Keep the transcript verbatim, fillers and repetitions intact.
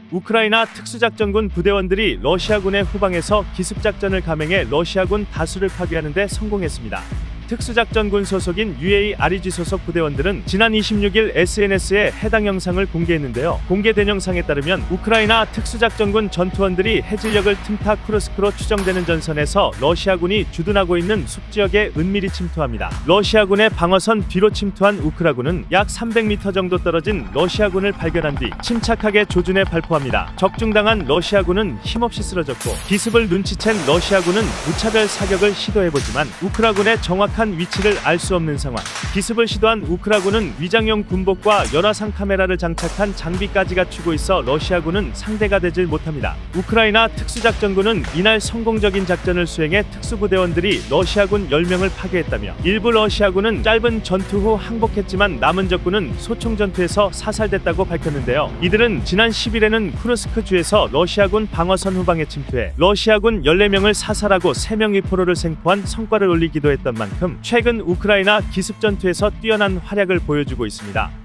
우크라이나 특수작전군 부대원들이 러시아군의 후방에서 기습작전을 감행해 러시아군 다수를 파괴하는 데 성공했습니다. 특수작전군 소속인 유에이아르지 소속 부대원들은 지난 이십육일 에스엔에스에 해당 영상을 공개했는데요. 공개된 영상에 따르면 우크라이나 특수작전군 전투원들이 해질녘을 틈타 쿠르스크로 추정되는 전선에서 러시아군이 주둔하고 있는 숲지역에 은밀히 침투합니다. 러시아군의 방어선 뒤로 침투한 우크라군은 약 삼백 미터 정도 떨어진 러시아군을 발견한 뒤 침착하게 조준해 발포합니다. 적중당한 러시아군은 힘없이 쓰러졌고, 기습을 눈치챈 러시아군은 무차별 사격을 시도해보지만 우크라군의 정확한 위치를 알 수 없는 상황. 기습을 시도한 우크라군은 위장용 군복과 열화상 카메라를 장착한 장비까지 갖추고 있어 러시아군은 상대가 되질 못합니다. 우크라이나 특수작전군은 이날 성공적인 작전을 수행해 특수부대원들이 러시아군 열 명을 파괴했다며, 일부 러시아군은 짧은 전투 후 항복했지만 남은 적군은 소총 전투에서 사살됐다고 밝혔는데요. 이들은 지난 십일에는 쿠르스크 주에서 러시아군 방어선 후방에 침투해 러시아군 열네 명을 사살하고 세 명 위포로를 생포한 성과를 올리기도 했던 만큼 최근 우크라이나 기습 전투에서 뛰어난 활약을 보여주고 있습니다.